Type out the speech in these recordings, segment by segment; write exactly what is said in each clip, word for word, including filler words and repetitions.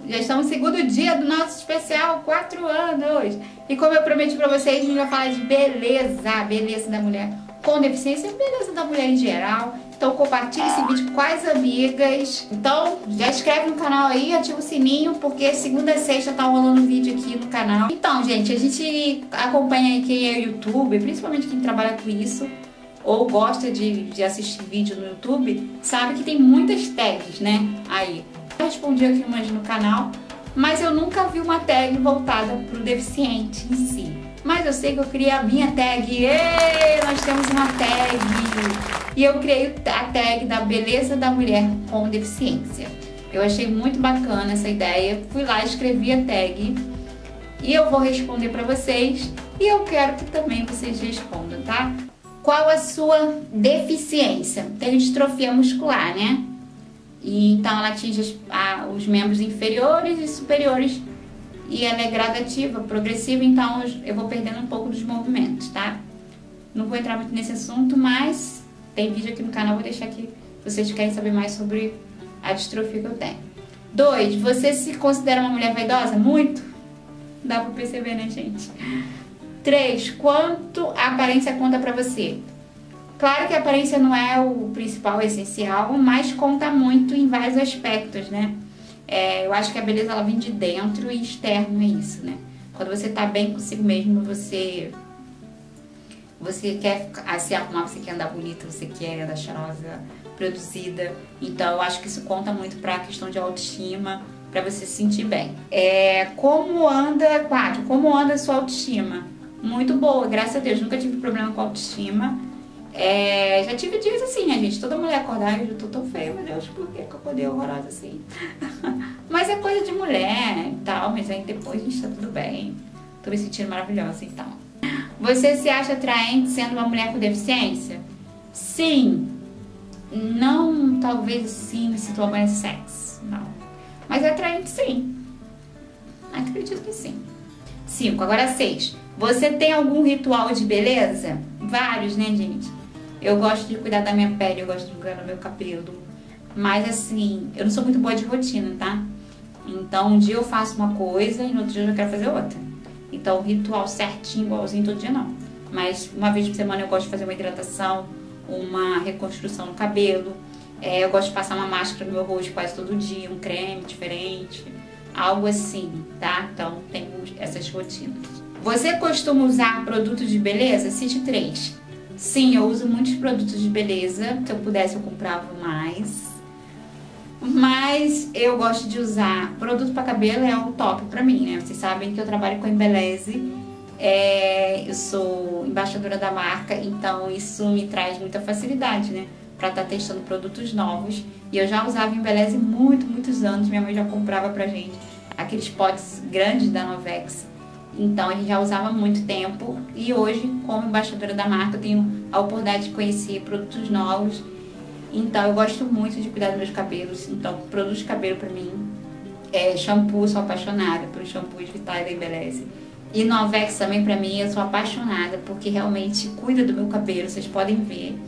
Já estamos no segundo dia do nosso especial, quatro anos. E como eu prometi pra vocês, a gente vai falar de beleza, beleza da mulher com deficiência e beleza da mulher em geral. Então compartilhe esse vídeo com as amigas. Então já inscreve no canal aí, ativa o sininho, porque segunda e sexta tá rolando vídeo aqui no canal. Então, gente, a gente acompanha aí quem é YouTube, principalmente quem trabalha com isso, ou gosta de, de assistir vídeo no YouTube, sabe que tem muitas tags, né, aí. Eu respondi aqui umas no canal, mas eu nunca vi uma tag voltada pro deficiente em si. Mas eu sei que eu criei a minha tag. Ei, nós temos uma tag! E eu criei a tag da beleza da mulher com deficiência. Eu achei muito bacana essa ideia. Fui lá, escrevi a tag e eu vou responder para vocês. E eu quero que também vocês respondam, tá? Qual a sua deficiência? Tem distrofia muscular, né? E então ela atinge os, a, os membros inferiores e superiores. E ela é gradativa, progressiva, então eu vou perdendo um pouco dos movimentos, tá? Não vou entrar muito nesse assunto, mas tem vídeo aqui no canal, vou deixar aqui se vocês querem saber mais sobre a distrofia que eu tenho. Dois, você se considera uma mulher vaidosa? Muito? Dá pra perceber, né, gente? Três, quanto a aparência conta pra você? Claro que a aparência não é o principal, o essencial, mas conta muito em vários aspectos, né? É, eu acho que a beleza ela vem de dentro e externo, é isso, né? Quando você tá bem consigo mesmo, você você quer se arrumar, você quer andar bonita, você quer andar cheirosa, produzida. Então eu acho que isso conta muito pra questão de autoestima, pra você se sentir bem. É, como anda, quatro, como anda a sua autoestima? Muito boa, graças a Deus, nunca tive problema com autoestima. É, já tive dias assim, né, gente? Toda mulher acordar, eu tô tão feia, meu Deus, por que eu acordei horrorosa assim? Mas é coisa de mulher e tal, mas aí depois a gente tá tudo bem. Tô me sentindo maravilhosa, então. Você se acha atraente sendo uma mulher com deficiência? Sim. Não, talvez sim, me sinto uma mulher sexy, não. Mas é atraente sim. Acredito que sim. Cinco, agora seis. Você tem algum ritual de beleza? Vários, né, gente? Eu gosto de cuidar da minha pele, eu gosto de cuidar do meu cabelo. Mas assim, eu não sou muito boa de rotina, tá? Então um dia eu faço uma coisa e no outro dia eu já quero fazer outra. Então ritual certinho, igualzinho todo dia não. Mas uma vez por semana eu gosto de fazer uma hidratação, uma reconstrução no cabelo. É, eu gosto de passar uma máscara no meu rosto quase todo dia, um creme diferente. Algo assim, tá? Então tenho essas rotinas. Você costuma usar produtos de beleza? Cite três. Sim, eu uso muitos produtos de beleza. Se eu pudesse, eu comprava mais. Mas eu gosto de usar produto para cabelo, é o top pra mim, né? Vocês sabem que eu trabalho com a Embeleze. É, eu sou embaixadora da marca, então isso me traz muita facilidade, né? Pra estar testando produtos novos. E eu já usava Embeleze muito, muitos anos. Minha mãe já comprava pra gente aqueles potes grandes da Novex. Então a gente já usava há muito tempo e hoje, como embaixadora da marca, eu tenho a oportunidade de conhecer produtos novos. Então eu gosto muito de cuidar dos meus cabelos. Então produtos de cabelo pra mim, é, shampoo, sou apaixonada por shampoos vitais da Embeleze. E Novex também pra mim, eu sou apaixonada porque realmente cuida do meu cabelo, vocês podem ver.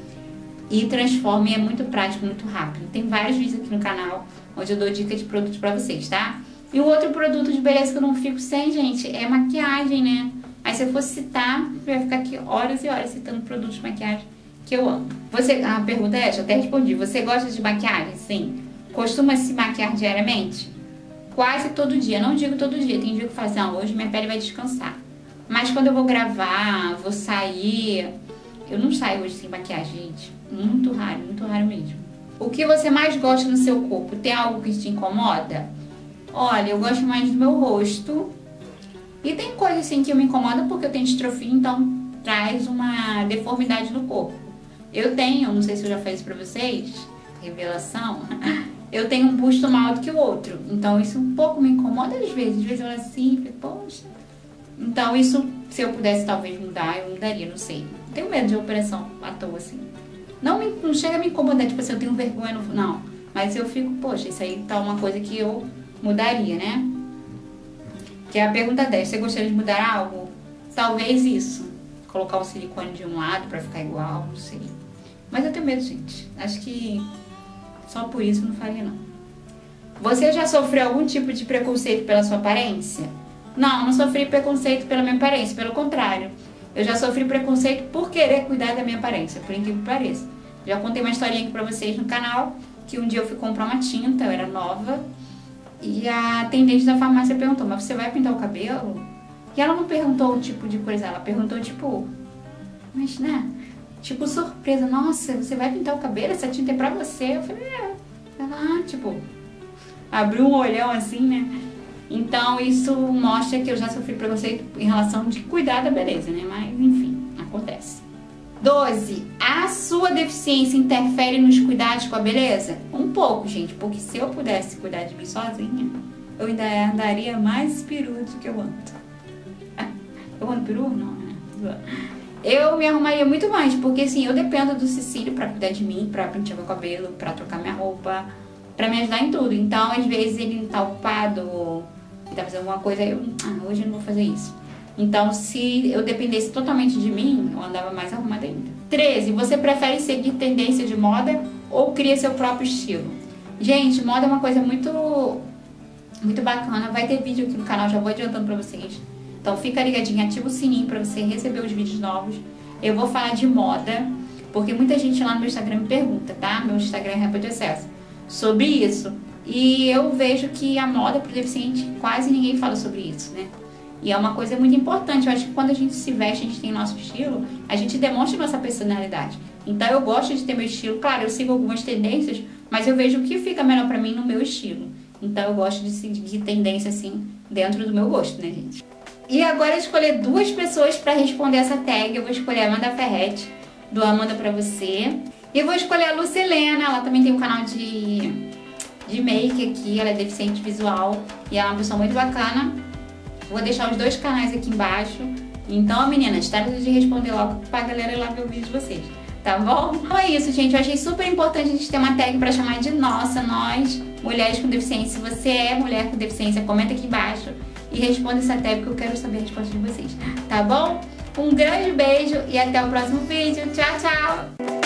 E transforma e é muito prático, muito rápido. Tem vários vídeos aqui no canal onde eu dou dicas de produtos pra vocês, tá? E o outro produto de beleza que eu não fico sem, gente, é maquiagem, né? Aí se eu fosse citar, eu ia ficar aqui horas e horas citando produtos de maquiagem que eu amo. Você, a pergunta é essa, eu até respondi. Você gosta de maquiagem? Sim. Costuma se maquiar diariamente? Quase todo dia. Não digo todo dia. Tem dia que eu falo assim, ah, hoje minha pele vai descansar. Mas quando eu vou gravar, vou sair... Eu não saio hoje sem maquiagem, gente. Muito raro, muito raro mesmo. O que você mais gosta no seu corpo? Tem algo que te incomoda? Olha, eu gosto mais do meu rosto. E tem coisa assim que me incomoda porque eu tenho distrofia, então traz uma deformidade no corpo. Eu tenho, não sei se eu já falei isso pra vocês, revelação, eu tenho um busto maior do que o outro. Então isso um pouco me incomoda às vezes. Às vezes eu olho assim, fico, poxa. Então isso, se eu pudesse talvez mudar, eu mudaria, não sei. Tenho medo de operação à toa, assim. Não, me, não chega a me incomodar, tipo assim, eu tenho vergonha, no, não. Mas eu fico, poxa, isso aí tá uma coisa que eu mudaria, né? Que é a pergunta dez. Você gostaria de mudar algo? Talvez isso. Colocar o silicone de um lado pra ficar igual, não sei. Mas eu tenho medo, gente. Acho que só por isso eu não faria, não. Você já sofreu algum tipo de preconceito pela sua aparência? Não, não sofri preconceito pela minha aparência, pelo contrário. Eu já sofri preconceito por querer cuidar da minha aparência, por incrível que pareça. Já contei uma historinha aqui pra vocês no canal, que um dia eu fui comprar uma tinta, eu era nova, e a atendente da farmácia perguntou, mas você vai pintar o cabelo? E ela não perguntou o tipo de coisa, ela perguntou tipo, mas né, tipo surpresa, nossa, você vai pintar o cabelo? Essa tinta é pra você? Eu falei, é. Ela, ah, tipo, abriu um olhão assim, né? Então isso mostra que eu já sofri preconceito em relação de cuidar da beleza, né? Mas enfim, acontece. doze. A sua deficiência interfere nos cuidados com a beleza? Um pouco, gente, porque se eu pudesse cuidar de mim sozinha, eu ainda andaria mais peru do que eu ando. Eu ando peru? Não, né? Eu me arrumaria muito mais, porque assim, eu dependo do Cecílio pra cuidar de mim, pra pentear meu cabelo, pra trocar minha roupa, pra me ajudar em tudo. Então, às vezes ele não tá ocupado, ou tá fazendo alguma coisa, eu, ah, hoje eu não vou fazer isso. Então, se eu dependesse totalmente de mim, eu andava mais arrumada ainda. treze. Você prefere seguir tendência de moda ou cria seu próprio estilo? Gente, moda é uma coisa muito, muito bacana. Vai ter vídeo aqui no canal, já vou adiantando pra vocês. Então fica ligadinho, ativa o sininho pra você receber os vídeos novos. Eu vou falar de moda, porque muita gente lá no meu Instagram me pergunta, tá? Meu Instagram é Rampa de Acesso, sobre isso. E eu vejo que a moda pro deficiente, quase ninguém fala sobre isso, né? E é uma coisa muito importante. Eu acho que quando a gente se veste, a gente tem nosso estilo, a gente demonstra nossa personalidade. Então eu gosto de ter meu estilo. Claro, eu sigo algumas tendências, mas eu vejo o que fica melhor pra mim no meu estilo. Então eu gosto de seguir tendência assim, dentro do meu gosto, né, gente? E agora eu escolher duas pessoas pra responder essa tag. Eu vou escolher a Amanda Ferretti, do Amanda Pra Você. E eu vou escolher a Lucilena, ela também tem um canal de, de make aqui, ela é deficiente visual. E ela é uma pessoa muito bacana. Vou deixar os dois canais aqui embaixo. Então, meninas, está na hora de responder logo pra galera ir lá ver o vídeo de vocês. Tá bom? Então é isso, gente. Eu achei super importante a gente ter uma tag pra chamar de nossa, nós, mulheres com deficiência. Se você é mulher com deficiência, comenta aqui embaixo e responda essa tag, que eu quero saber a resposta de vocês. Tá bom? Um grande beijo e até o próximo vídeo. Tchau, tchau!